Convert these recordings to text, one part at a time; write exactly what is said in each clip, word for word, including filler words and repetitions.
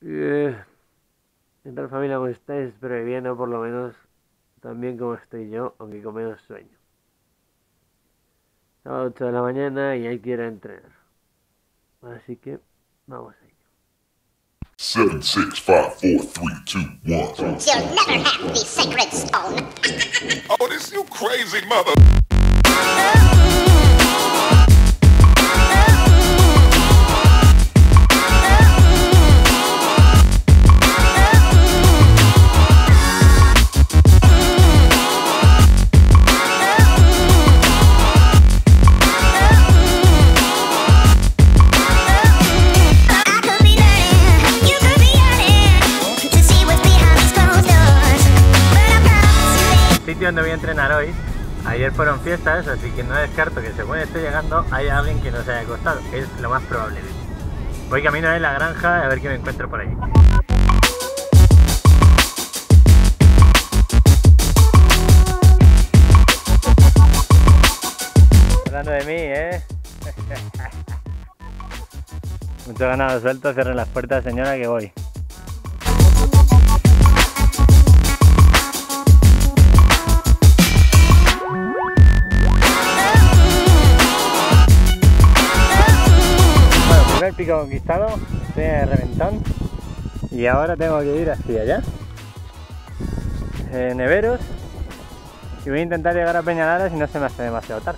Eh, ¿Qué tal, familia? ¿Cómo estáis? Espero que bien, o por lo menos también como estoy yo, aunque con menos sueño. Son las ocho de la mañana y hay que ir a entrenar. Así que vamos a ello. Seven, six, five, four, three, two, one. You'll never have the sacred stone. Oh, this you crazy mother. Donde voy a entrenar hoy, ayer fueron fiestas, así que no descarto que según esté llegando haya alguien que no se haya acostado, que es lo más probable. Voy camino de la granja a ver qué me encuentro por allí. Hablando de mí, ¿eh? Mucho ganado suelto, cierren las puertas, señora, que voy. Pico conquistado, estoy en el reventón y ahora tengo que ir hacia allá, eh, Neveros, y voy a intentar llegar a Peñalara si no se me hace demasiado tarde.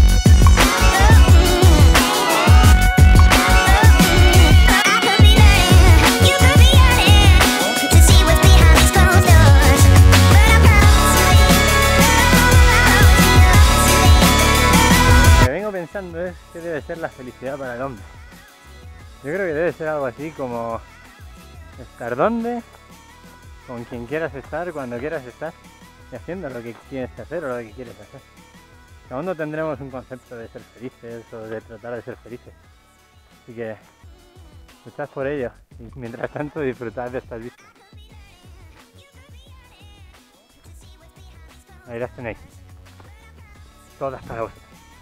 Lo que vengo pensando es que debe ser la felicidad para el hombre. Yo creo que debe ser algo así como estar donde, con quien quieras estar, cuando quieras estar y haciendo lo que tienes que hacer o lo que quieres hacer. Aún no tendremos un concepto de ser felices o de tratar de ser felices. Así que luchad por ello y mientras tanto disfrutad de estas vistas. Ahí las tenéis. Todas para vosotros.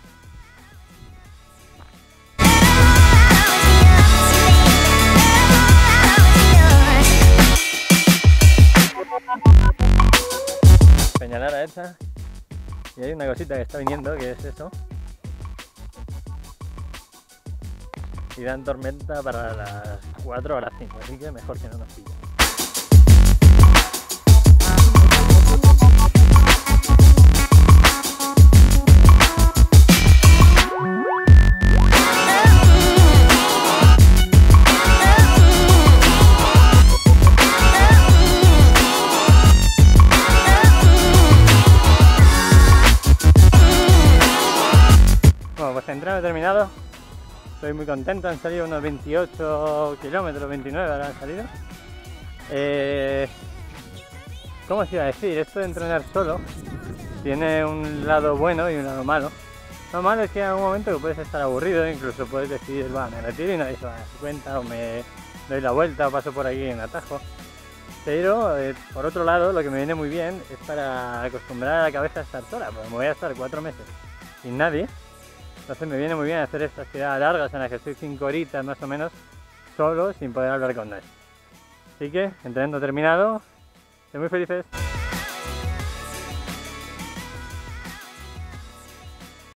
Peñalara hecha, y hay una cosita que está viniendo, que es eso, y dan tormenta para las cuatro o las cinco, así que mejor que no nos pille. Pues entreno terminado, estoy muy contento, han salido unos veintiocho kilómetros, veintinueve ahora han salido. Eh, ¿Cómo os iba a decir? Esto de entrenar solo tiene un lado bueno y un lado malo. Lo malo es que en algún momento que puedes estar aburrido, incluso puedes decidir, va, me retiro y nadie se va a dar cuenta, o me doy la vuelta o paso por aquí en atajo. Pero eh, por otro lado, lo que me viene muy bien es para acostumbrar a la cabeza a estar sola, porque me voy a estar cuatro meses sin nadie. Entonces me viene muy bien hacer estas tiradas largas en las que estoy cinco horitas más o menos solo sin poder hablar con nadie. Así que, entrenando terminado, estoy muy felices.